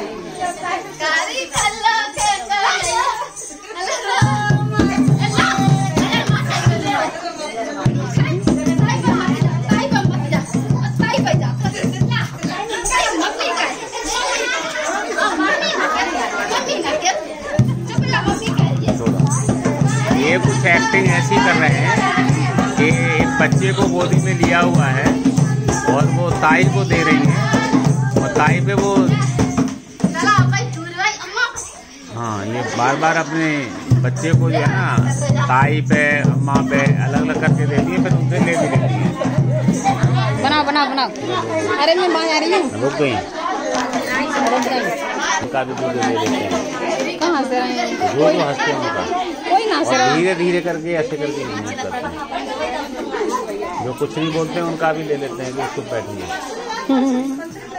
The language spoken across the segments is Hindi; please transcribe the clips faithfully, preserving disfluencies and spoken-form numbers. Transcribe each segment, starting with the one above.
ये कुछ एक्टिंग ऐसी कर रहे हैं कि एक बच्चे को गोदी में लिया हुआ है और वो ताई को दे रही है और ताई पे वो हाँ ये बार बार अपने बच्चे को जो है ना ताई पे अम्मा पे अलग अलग करके देती है, फिर उनसे ले भी लेती है। बनाओ बनाओ बनाओ। अरे मैं बाहर आ रही हूँ। रुक गई। उनका भी दूध ले लेते हैं। कहाँ से आए? जो जो हंसते हैं उनका कोई ना से धीरे धीरे करके ऐसे करके नहीं करते हैं। जो कुछ नहीं बोलते हैं उनका भी ले लेते हैं कि उसको बैठिए।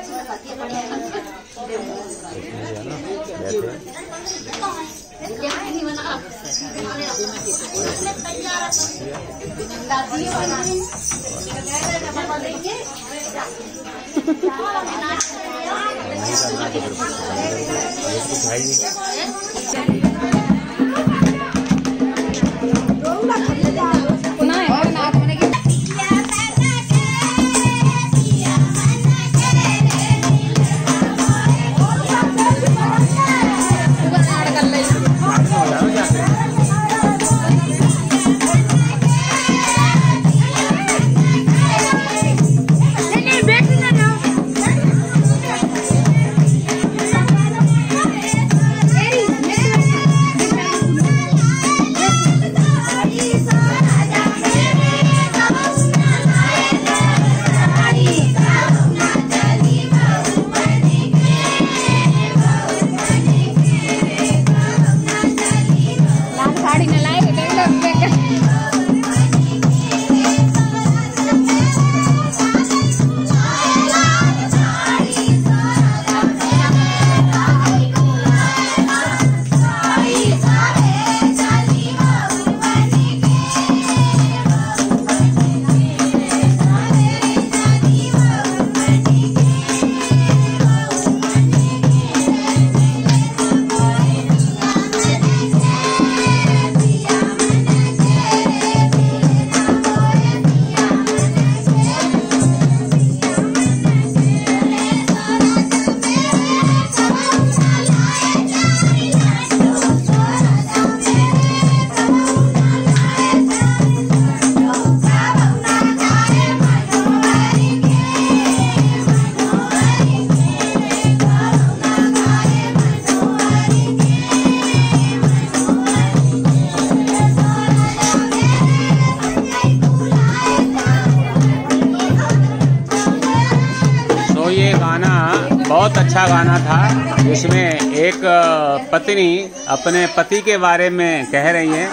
बहुत अच्छा गाना था, जिसमें एक पत्नी अपने पति के बारे में कह रही है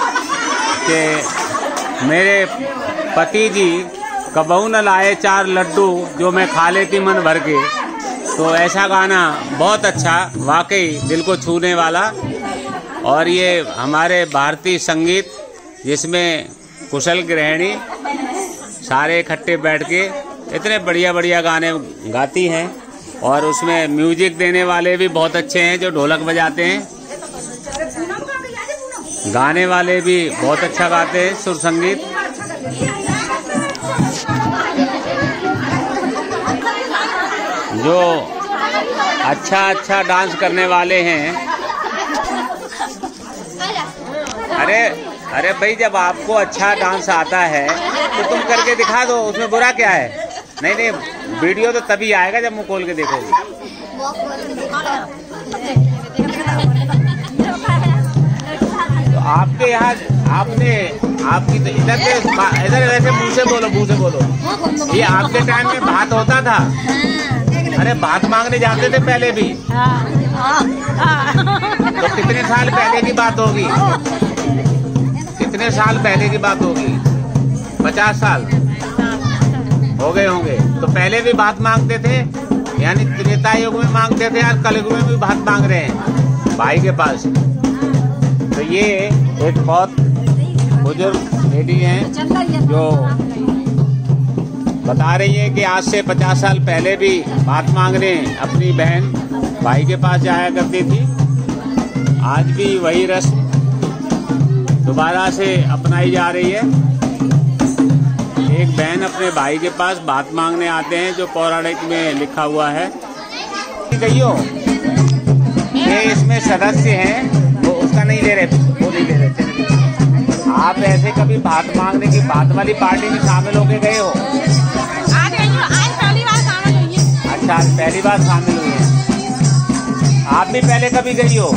कि मेरे पति जी कबहू न लाए चार लड्डू जो मैं खा लेती मन भर के। तो ऐसा गाना बहुत अच्छा, वाकई दिल को छूने वाला। और ये हमारे भारतीय संगीत जिसमें कुशल गृहिणी सारे इकट्ठे बैठ के इतने बढ़िया बढ़िया गाने गाती हैं, और उसमें म्यूजिक देने वाले भी बहुत अच्छे हैं जो ढोलक बजाते हैं, गाने वाले भी बहुत अच्छा गाते हैं सुर संगीत। जो अच्छा अच्छा डांस करने वाले हैं। अरे अरे भाई, जब आपको अच्छा डांस आता है तो तुम करके दिखा दो, उसमें बुरा क्या है। नहीं नहीं, वीडियो तो तभी आएगा जब मुंह खोल के देखोगे। तो आपके यहाँ आपने आपकी तो इधर से इधर वैसे मुंह से बोलो, मुंह से बोलो। ये आपके टाइम में भात होता था? अरे भात मांगने जाते थे पहले भी। तो कितने साल पहले की बात होगी? कितने साल पहले की बात होगी? पचास साल हो गए होंगे। तो पहले भी भात मांगते थे, यानी त्रेता युग में मांगते थे, आज कलयुग में भी भात मांग रहे हैं भाई के पास। तो ये एक बहुत बुजुर्ग लेडी हैं जो बता रही है कि आज से पचास साल पहले भी भात मांग रहे हैं अपनी बहन भाई के पास जाया करती थी। आज भी वही रस्म दोबारा से अपनाई जा रही है। एक बहन अपने भाई के पास बात मांगने आते हैं, जो पौराणिक में लिखा हुआ है। कहियो ये इसमें सदस्य हैं, वो उसका नहीं ले रहे, वो नहीं ले रहे। आप ऐसे कभी बात मांगने की बात वाली पार्टी में शामिल होके गए हो? आज गई हूँ, आज पहली बार शामिल हुई है। अच्छा, आज पहली बार शामिल हुई है। आप भी पहले कभी गई हो?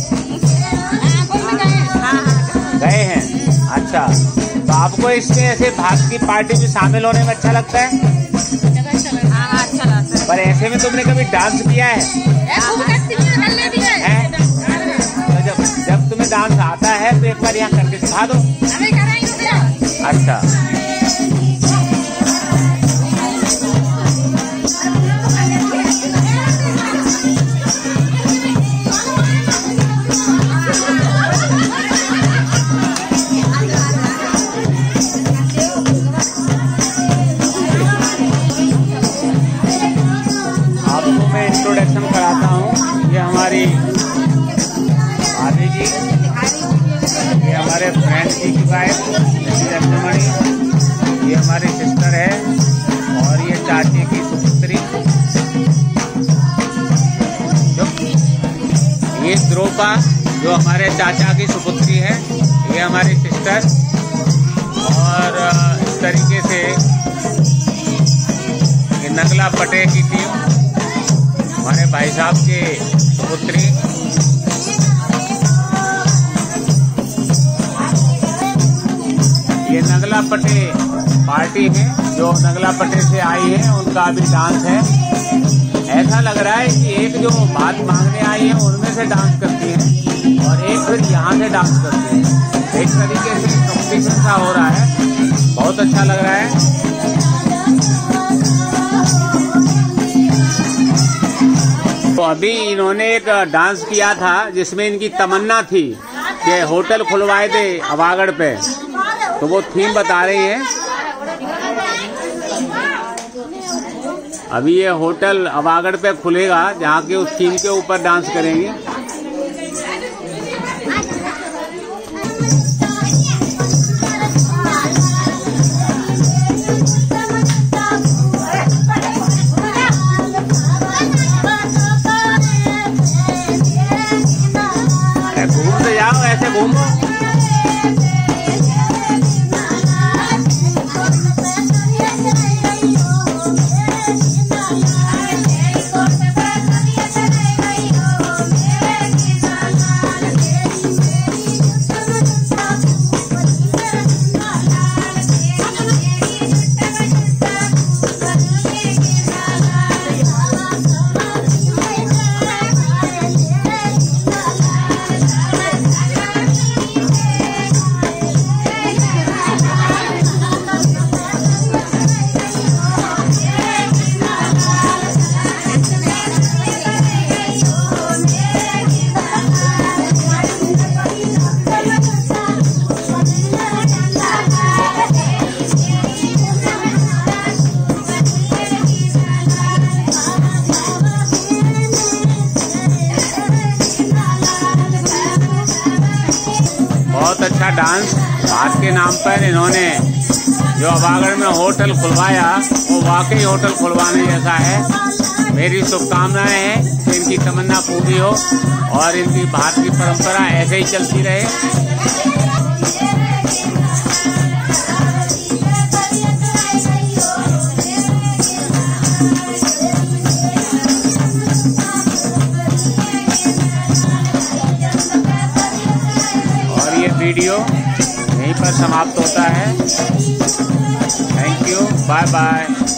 गए हैं। अच्छा, तो आपको इसमें ऐसे भात की पार्टी में शामिल होने में अच्छा लगता है? हाँ, अच्छा लगता है। पर ऐसे में तुमने कभी डांस किया है? है? तो जब जब तुम्हें डांस आता है तो एक बार यहाँ करके सिखा दो। अच्छा, आपको मैं इंट्रोडक्शन कराता हूँ। ये हमारी भाभी जी, ये हमारे फ्रेंड जी की वाइफ रत्नमणि, ये हमारी सिस्टर है, और ये चाची की सुपुत्री, ये द्रोपा जो हमारे चाचा की सुपुत्री है, ये हमारी सिस्टर। और इस तरीके से ये नगला पटे की टीम, हमारे भाई साहब के सुपुत्री। ये नगला पटे पार्टी है, जो नगला पटे से आई है, उनका अभी डांस है। ऐसा लग रहा है कि एक जो बात मांगने आई है उनमें से डांस करती है, और एक फिर यहाँ से डांस करती है। एक तरीके से कंपटीशन सा हो रहा है, बहुत अच्छा लग रहा है। तो अभी इन्होंने एक डांस किया था जिसमें इनकी तमन्ना थी कि होटल खुलवाए थे अवागढ़ पे, तो वो थीम बता रही है। अभी ये होटल अवागढ़ पे खुलेगा, जहाँ के उस थीम के ऊपर डांस करेंगे। घूमते जाओ, ऐसे घूमो। बहुत अच्छा डांस भात के नाम पर इन्होंने जो अवागढ़ में होटल खुलवाया, वो वाकई होटल खुलवाने जैसा है। मेरी शुभकामनाएं हैं कि इनकी तमन्ना पूरी हो और इनकी भात की परंपरा ऐसे ही चलती रहे। वीडियो यहीं पर समाप्त होता है। Thank you, bye bye.